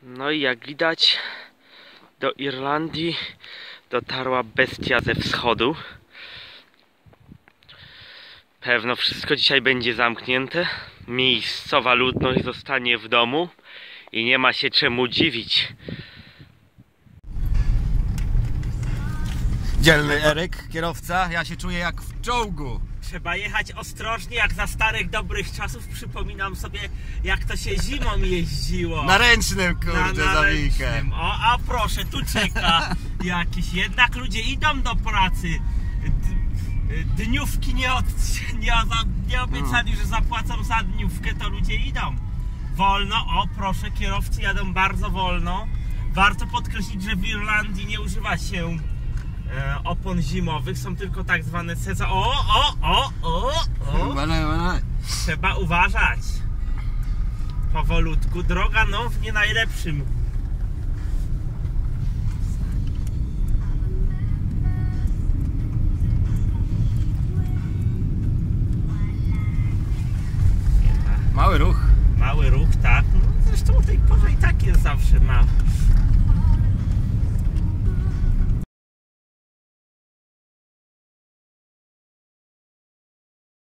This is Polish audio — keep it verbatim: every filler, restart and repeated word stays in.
No i jak widać, do Irlandii dotarła bestia ze wschodu. Pewno wszystko dzisiaj będzie zamknięte. Miejscowa ludność zostanie w domu i nie ma się czemu dziwić. Dzielny Eryk, kierowca, ja się czuję jak w czołgu. Trzeba jechać ostrożnie, jak za starych dobrych czasów. Przypominam sobie, jak to się zimą jeździło. Na ręcznym, kurde, na, na zawijkę. ręcznym. O, a proszę, tu czeka jakiś. Jednak ludzie idą do pracy. D dniówki nie, od, nie, nie obiecali, że zapłacą za dniówkę, to ludzie idą. Wolno, o proszę, kierowcy jadą bardzo wolno. Warto podkreślić, że w Irlandii nie używa się e, opon zimowych, są tylko tak zwane sezon. O, o, o, o, o. Trzeba uważać. Powolutku, droga no w nie najlepszym. Mały ruch. Mały ruch, tak. No, zresztą o tej porze i tak jest zawsze ma,